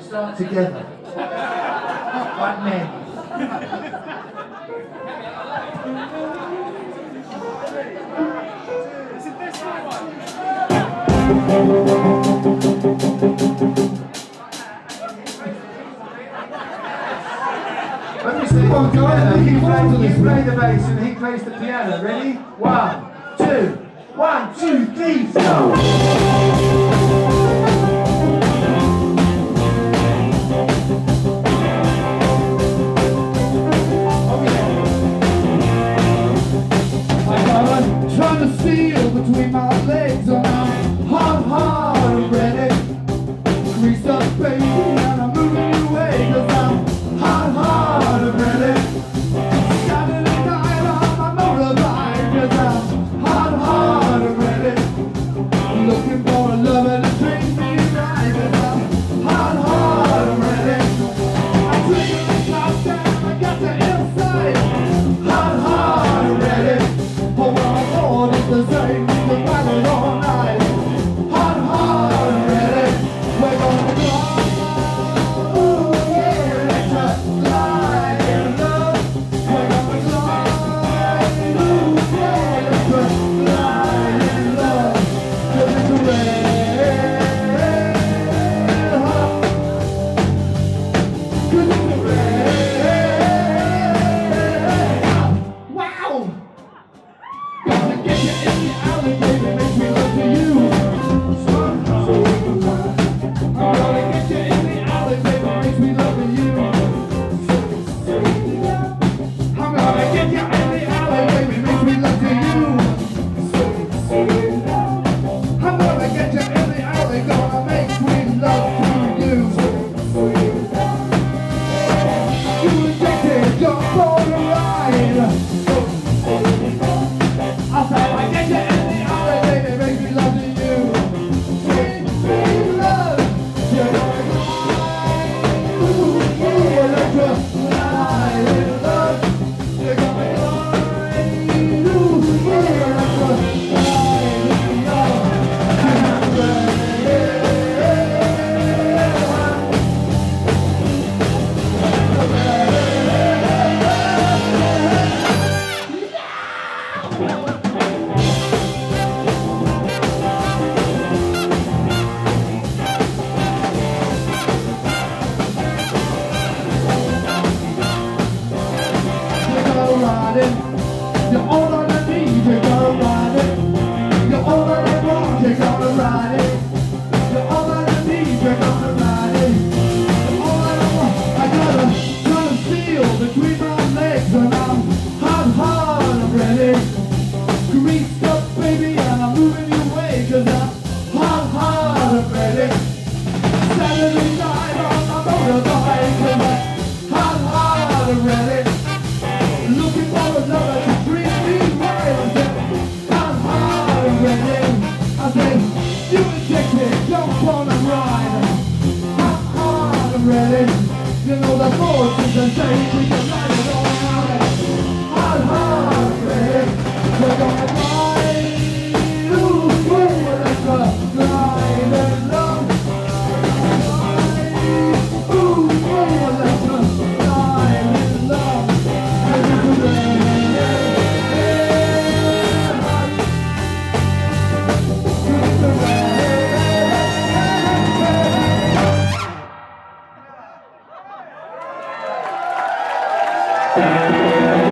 start together. Like men. When we sing one together, you play the bass and he plays the piano. Ready? 1, 2, 1, 2, 3, go! Trying to steal between my legs and I'm hard and ready. Greased up baby and I'm moving your way cause I'm hard and ready. Saturday night on my motorbike cause I'm hard and ready. Looking for a lover to treat me right cause I'm hard and ready. I'm taking the top down, I got the inside. Hard and ready. Oh, well, it's the same, we can ride it all night. Hard and ready. We're gonna fly. Ooh, yeah, let's fly in love. We're gonna fly. Ooh, yeah, let's fly in love. 'Cause it's red hot. 'Cause it's red hot. Wow! Gonna get you in the alley, baby, makes me love to you. I'm gonna get you in the alley, baby, makes me love to you. I'm gonna get you in the alley, baby, makes me love to you. I'm gonna get you in the alley, gonna make sweet love to you. You rejected, jump for the ride. I said, I get you in the alley, baby, makes me love to you. Sweet, sweet love, you're gonna glide. Ooh, yeah, let's just glide in love. You're gonna glide. Ooh, yeah, let's just glide in love. You're all I need, you're gonna ride it. You're all I want, you're gonna ride it. You're all I need, you're gonna ride it. You're all I want, I gotta steal between my legs and I'm hard and ready. Greased up baby and I'm moving your way cause I'm hard and ready. Saturday night on my motorbike cause I'm hard and ready. Looking for a lover to treat me right. I said, I'm hard and ready. I said, you rejected, jump on and ride. I'm hard and ready. You know the forces and say we can ride it all night. I'm hard and ready. We're gonna glide. Ooh, let's glide in love. Ooh, let's glide in love. Yeah.